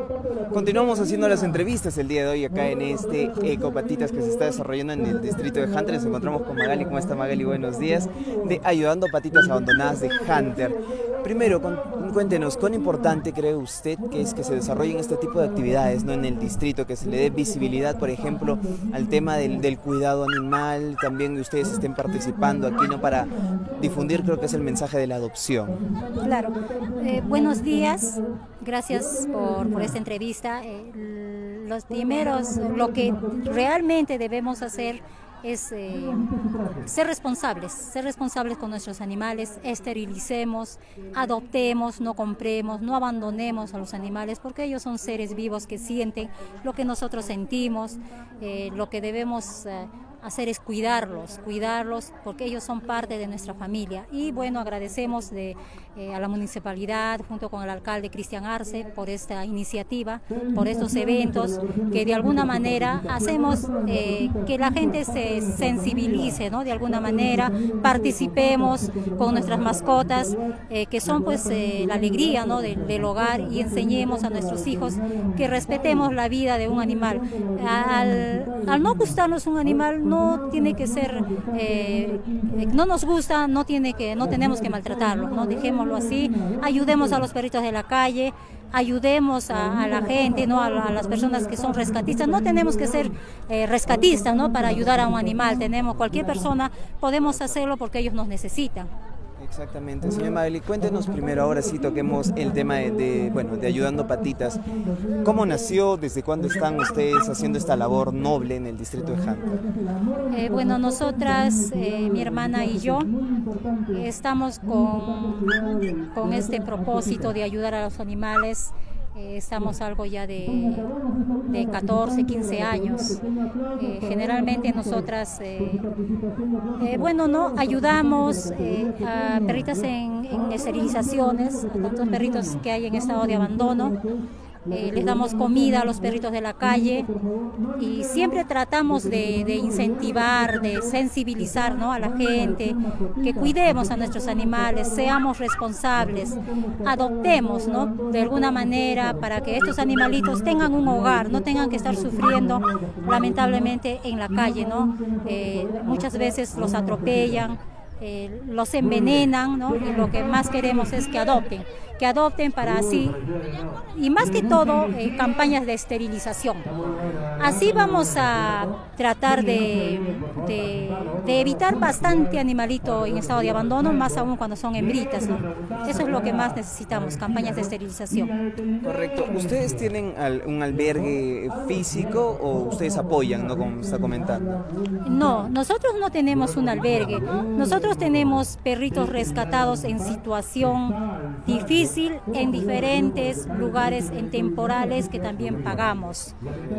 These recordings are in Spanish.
Continuamos haciendo las entrevistas el día de hoy acá en este Ecopatitas que se está desarrollando en el distrito de Hunter. Nos encontramos con Magali. ¿Cómo está, Magali? Buenos días. De Ayudando Patitas Abandonadas de Hunter. Primero, cuéntenos, ¿cuán importante cree usted que es que se desarrollen este tipo de actividades, ¿no?, en el distrito, que se le dé visibilidad, por ejemplo, al tema del cuidado animal, también que ustedes estén participando aquí, ¿no?, para difundir, creo que es el mensaje de la adopción? Claro. Buenos días, gracias por esta entrevista. Los primeros, lo que realmente debemos hacer es ser responsables con nuestros animales, esterilicemos, adoptemos, no compremos, no abandonemos a los animales, porque ellos son seres vivos que sienten lo que nosotros sentimos. Lo que debemos hacer es cuidarlos, porque ellos son parte de nuestra familia. Y bueno, agradecemos a la municipalidad junto con el alcalde Cristian Arce por esta iniciativa, por estos eventos que de alguna manera hacemos que la gente se sensibilice, ¿no?, de alguna manera, participemos con nuestras mascotas, que son pues la alegría, ¿no?, del hogar, y enseñemos a nuestros hijos que respetemos la vida de un animal. Al no gustarnos un animal, no tiene que ser, no nos gusta, no tenemos que maltratarlo, ¿no? Dejémoslo así, ayudemos a los perritos de la calle, ayudemos a la gente, ¿no?, a las personas que son rescatistas. No tenemos que ser rescatistas, ¿no?, para ayudar a un animal. Cualquier persona podemos hacerlo porque ellos nos necesitan. Exactamente. Señor Magali, cuéntenos primero, ahora sí toquemos el tema de Ayudando Patitas. ¿Cómo nació? ¿Desde cuándo están ustedes haciendo esta labor noble en el distrito de Hunter? Bueno, nosotras, mi hermana y yo, estamos con este propósito de ayudar a los animales. Estamos algo ya de 14, 15 años. Generalmente nosotras, ayudamos a perritas en esterilizaciones, a tantos perritos que hay en estado de abandono. Les damos comida a los perritos de la calle y siempre tratamos de incentivar, de sensibilizar, ¿no?, a la gente, que cuidemos a nuestros animales, seamos responsables, adoptemos, ¿no?, de alguna manera, para que estos animalitos tengan un hogar, no tengan que estar sufriendo lamentablemente en la calle, ¿no? Muchas veces los atropellan, los envenenan, ¿no? Y lo que más queremos es que adopten para así, y más que todo, campañas de esterilización. Así vamos a tratar de evitar bastante animalito en estado de abandono, más aún cuando son hembritas, ¿no? Eso es lo que más necesitamos, campañas de esterilización. Correcto. ¿Ustedes tienen un albergue físico o ustedes apoyan, ¿no?, como está comentando? No, nosotros no tenemos un albergue. Nosotros tenemos perritos rescatados en situación difícil en diferentes lugares, en temporales, que también pagamos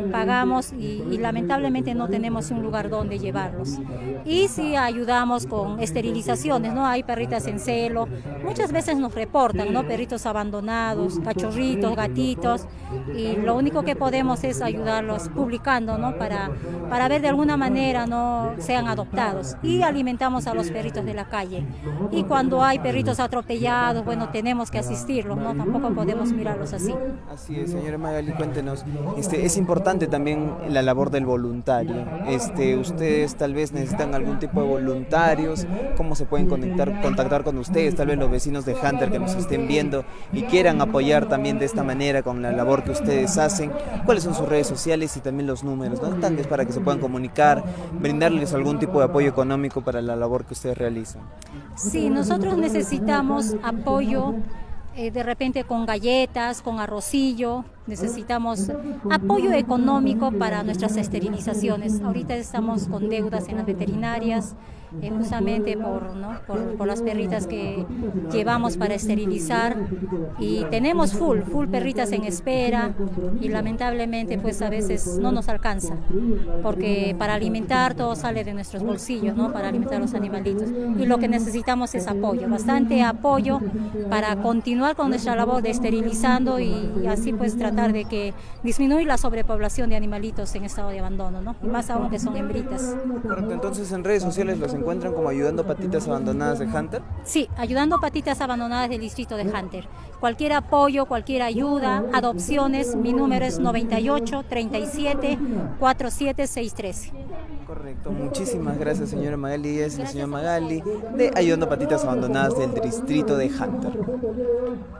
y lamentablemente no tenemos un lugar donde llevarlos. Y sí ayudamos con esterilizaciones, ¿no? Hay perritas en celo, muchas veces nos reportan, ¿no?, perritos abandonados, cachorritos, gatitos, y lo único que podemos es ayudarlos publicando, ¿no?, para ver de alguna manera no sean adoptados, y alimentamos a los perritos de la calle. Y cuando hay perritos atropellados, bueno, tenemos que asistirlos, ¿no? Tampoco podemos mirarlos así. Así es, señora Magali, cuéntenos. Es importante también la labor del voluntario. Ustedes tal vez necesitan algún tipo de voluntarios. ¿Cómo se pueden contactar con ustedes? Tal vez los vecinos de Hunter que nos estén viendo y quieran apoyar también de esta manera con la labor que ustedes hacen. ¿Cuáles son sus redes sociales y también los números, ¿no?, tal vez para que se puedan comunicar, brindarles algún tipo de apoyo económico para la labor que ustedes realizan? Sí, nosotros necesitamos apoyo, de repente con galletas, con arrocillo. Necesitamos apoyo económico para nuestras esterilizaciones. Ahorita estamos con deudas en las veterinarias, justamente por las perritas que llevamos para esterilizar, y tenemos full perritas en espera, y lamentablemente pues a veces no nos alcanza, porque para alimentar todo sale de nuestros bolsillos, ¿no?, para alimentar a los animalitos, y lo que necesitamos es apoyo, bastante apoyo para continuar con nuestra labor de esterilizando, y así pues tratar de que disminuir la sobrepoblación de animalitos en estado de abandono, ¿no?, y más aún que son hembritas. Correcto. Entonces en redes sociales los encuentran como Ayudando Patitas Abandonadas de Hunter. Sí, Ayudando Patitas Abandonadas del distrito de Hunter. Cualquier apoyo, cualquier ayuda, adopciones, mi número es 98 37 47 613. Correcto, muchísimas gracias señora Magali. Es el señor Magali de Ayudando Patitas Abandonadas del distrito de Hunter.